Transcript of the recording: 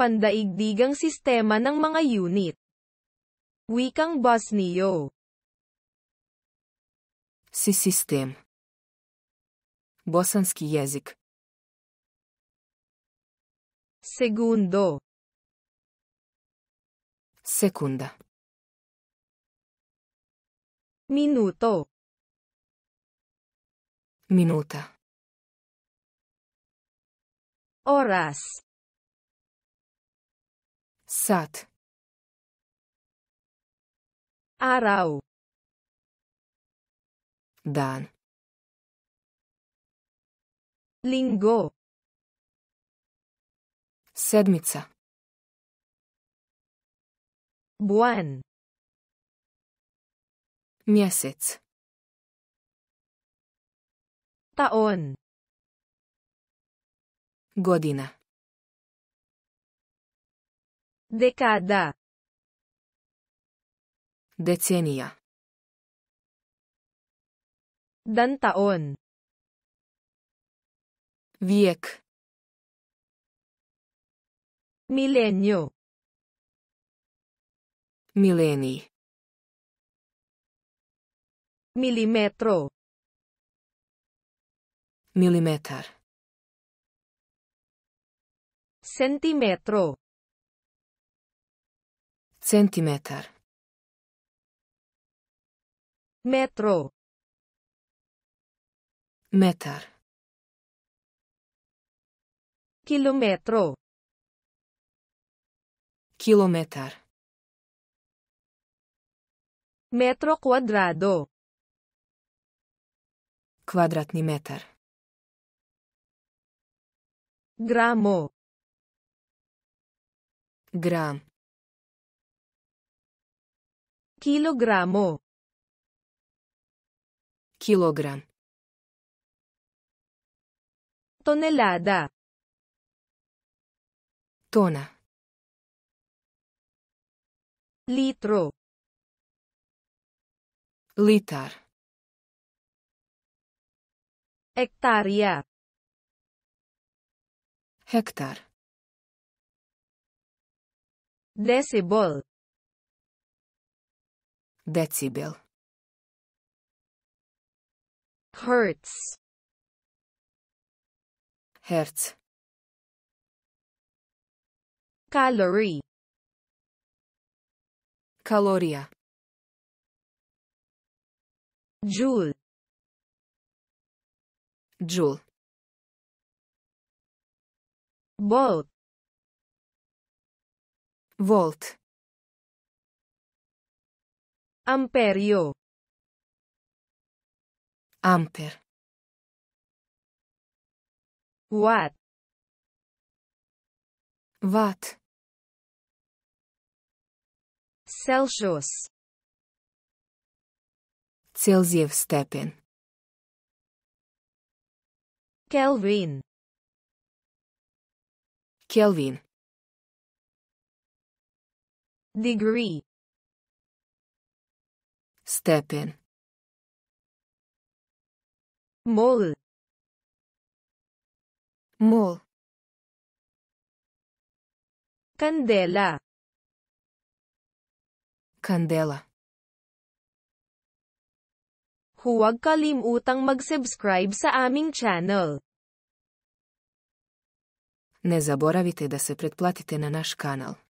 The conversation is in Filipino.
Pandaigdigang Sistema ng mga Yunit. Wikang Bosniyo. Sistem. Bosanski jezik. Segundo. Sekunda. Minuto. Minuta. Oras. Sat. Araw. Dan. Linggo. Sedmica. Buwan. Mjesec. Taon. Godina. Dekada. Decenija. Dantaon. Vijek. Milenyo. Milenij. Milimetro. Milimetar. Sentimetro. Centimetar. Metro. Metar. Kilometro. Kilometar. Metro kwadrado. Kvadratni metar. Gramo. Gram. Kilogramo. Kilogram. Tonelada. Tona. Litro. Litar. Hektarya. Hektar. Decibel. Decibel. Hertz. Hertz. Calorie. Kalorija. Joule. Joule. Volt. Volt. Amperyo. Amper. Watt. Watt. Celsius. Celzijev stepen. Kelvin. Kelvin. Degree. Stepen. Mol. Mol. Kandela. Kandela. Huwag kalimutang mag-subscribe sa aming channel. Ne zaboravite da se pretplatite na naš kanal.